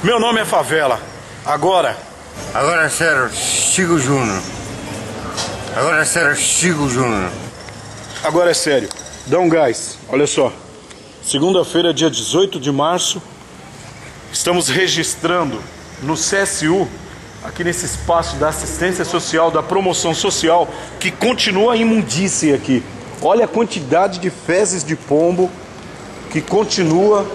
Meu nome é Favela. Agora é sério, Chico Júnior. Agora é sério, Chico Júnior. Agora é sério. Dá um gás. Olha só. Segunda-feira, dia 18 de março. Estamos registrando no CSU, aqui nesse espaço da assistência social, da promoção social, que continua a imundície aqui. Olha a quantidade de fezes de pombo que continua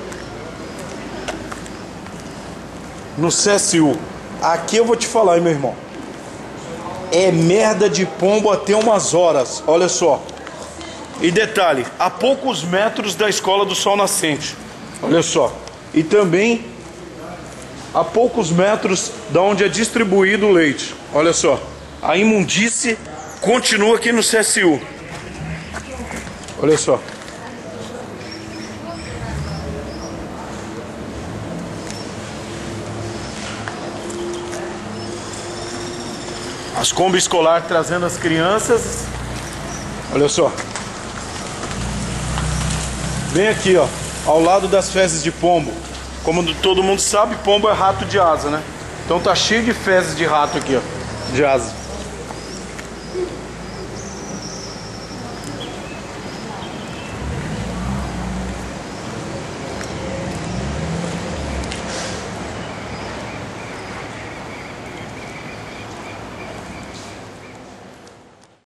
no CSU. Aqui eu vou te falar, hein, meu irmão. É merda de pombo até umas horas. Olha só. E detalhe, a poucos metros da Escola do Sol Nascente. Olha só. E também a poucos metros da onde é distribuído o leite. Olha só. A imundície continua aqui no CSU. Olha só. As Kombi escolar trazendo as crianças. Olha só. Bem aqui, ó, ao lado das fezes de pombo. Como todo mundo sabe, pombo é rato de asa, né? Então tá cheio de fezes de rato aqui, ó, de asa.